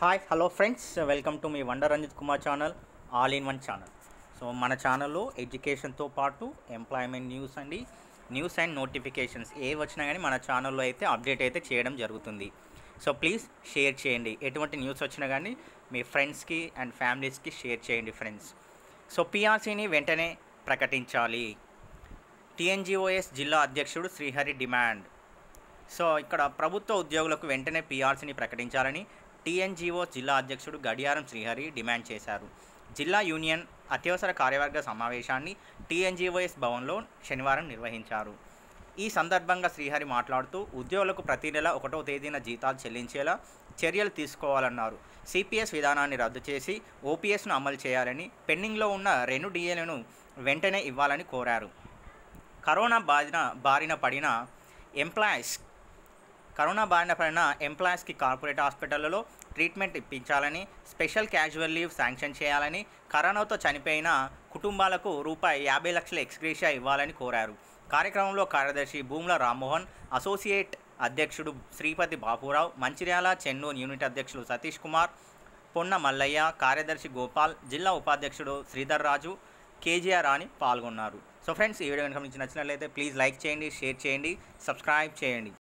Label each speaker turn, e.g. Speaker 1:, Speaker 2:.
Speaker 1: Hi hello friends, welcome to మీ wonder Ranjith Kumar channel, all in one channel. So మన ఛానల్లో ఎడ్యుకేషన్తో పాటు ఎంప్లాయ్మెంట్ న్యూస్ అండ్ నోటిఫికేషన్స్ ఏ వచ్చినా కానీ మన ఛానల్లో అయితే అప్డేట్ అయితే చేయడం జరుగుతుంది. సో ప్లీజ్ షేర్ చేయండి. ఎటువంటి న్యూస్ వచ్చినా కానీ మీ ఫ్రెండ్స్కి అండ్ ఫ్యామిలీస్కి షేర్ చేయండి ఫ్రెండ్స్. సో పిఆర్సీని వెంటనే ప్రకటించాలి, టీఎన్జీఓఎస్ జిల్లా అధ్యక్షుడు శ్రీహరి డిమాండ్. సో ఇక్కడ ప్రభుత్వ ఉద్యోగులకు వెంటనే పిఆర్సీని ప్రకటించాలని టీఎన్జీఓ జిల్లా అధ్యక్షుడు గడియారం శ్రీహరి డిమాండ్ చేశారు. జిల్లా యూనియన్ అత్యవసర కార్యవర్గ సమావేశాన్ని టీఎన్జీఓఎస్ భవన్లో శనివారం నిర్వహించారు. ఈ సందర్భంగా శ్రీహరి మాట్లాడుతూ ఉద్యోగులకు ప్రతి నెల 1వ తేదీన జీతాలు చెల్లించేలా చర్యలు తీసుకోవాలన్నారు. సిపిఎస్ విధానాన్ని రద్దు చేసి ఓపీఎస్ను అమలు చేయాలని, పెండింగ్లో ఉన్న 2 డిఏలను వెంటనే ఇవ్వాలని కోరారు. కరోనా బారిన పడిన ఎంప్లాయీస్కి కార్పొరేట్ హాస్పిటళ్లలో ట్రీట్మెంట్ ఇప్పించాలని, స్పెషల్ క్యాజువల్ లీవ్ శాంక్షన్ చేయాలని, కరోనాతో చనిపోయిన కుటుంబాలకు ₹50 లక్షల ఎక్స్గ్రేషియా ఇవ్వాలని కోరారు. కార్యక్రమంలో కార్యదర్శి భూముల రామ్మోహన్, అసోసియేట్ అధ్యక్షుడు శ్రీపతి బాపురావు, మంచిర్యాల చెన్నూరు యూనిట్ అధ్యక్షులు సతీష్ కుమార్, పొన్న మల్లయ్య, కార్యదర్శి గోపాల్, జిల్లా ఉపాధ్యక్షుడు శ్రీధర్ రాజు, కేజీఆర్ రాణి పాల్గొన్నారు. సో ఫ్రెండ్స్, ఈ వీడియో కనుక మీకు నచ్చినట్లయితే ప్లీజ్ లైక్ చేయండి, షేర్ చేయండి, సబ్స్క్రైబ్ చేయండి.